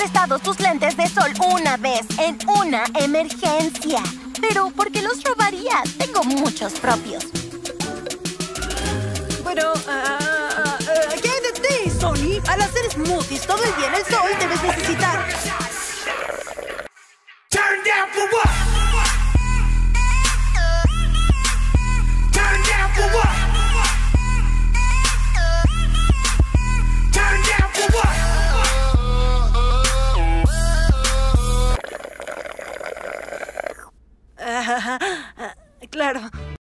prestado tus lentes de sol una vez en una emergencia. Pero, ¿por qué los robaría? Tengo muchos propios. Bueno, ¿qué hay de ti, Sony? Al hacer smoothies todo el día en el sol debes necesitar... Turn down for what?